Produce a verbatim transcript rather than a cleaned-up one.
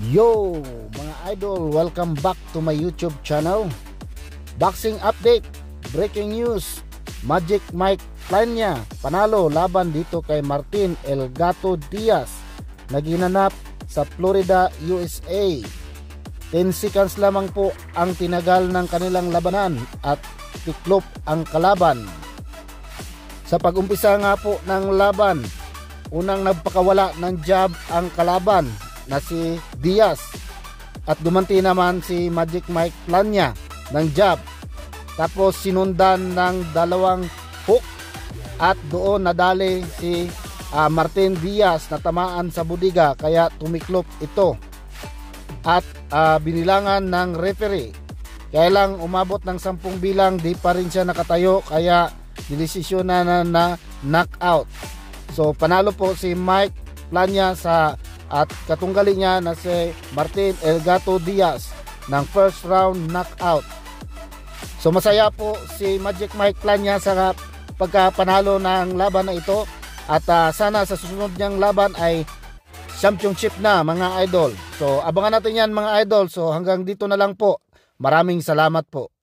Yo mga idol, welcome back to my YouTube channel. Boxing update, breaking news. Magic Mike Plania panalo laban dito kay Martin El Gato Diaz na ginanap sa Florida, U S A. ten seconds lamang po ang tinagal ng kanilang labanan at tiklop ang kalaban. Sa pag-umpisa nga po ng laban, unang nagpakawala ng jab ang kalaban na si Diaz at dumanti naman si Magic Mike Plania ng jab, tapos sinundan ng dalawang hook at doon nadali si uh, Martin Diaz na tamaan sa budiga kaya tumiklop ito at uh, binilangan ng referee. Kaya lang umabot ng sampung bilang, di pa rin siya nakatayo kaya dinesisyon na, na na knockout. So panalo po si Mike Plania sa at katunggali niya na si Martin El Gato Diaz ng first round knockout. So masaya po si Magic Mike Plania sa pagkapanalo ng laban na ito at uh, sana sa susunod niyang laban ay championship na mga idol. So abangan natin yan mga idol. So hanggang dito na lang po. Maraming salamat po.